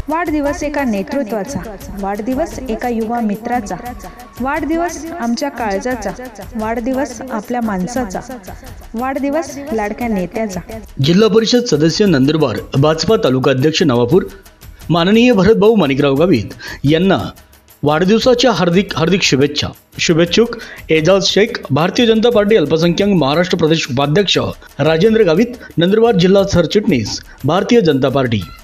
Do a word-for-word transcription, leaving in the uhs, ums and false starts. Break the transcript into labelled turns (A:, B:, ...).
A: वाढदिवस एका नेतृत्वाचा, वाढदिवस एका युवा मित्राचा, वाढदिवस आमच्या काळजाचा, वाढदिवस आपल्या माणसाचा, वाढदिवस लाडक्या नेत्याचा।
B: जिल्हा परिषद सदस्य नंदुरबार, भाजपा तालुका अध्यक्ष नवापूर माननीय भरतभाऊ माणिकराव गावित यांना वाढदिवसाच्या हार्दिक हार्दिक शुभेच्छा। शुभेच्छुक एजाज शेख, भारतीय जनता पार्टी अल्पसंख्याक महाराष्ट्र प्रदेश उपाध्यक्ष राजेंद्र गावित, नंदुरबार जिल्हा सरचिटणीस भारतीय जनता पार्टी।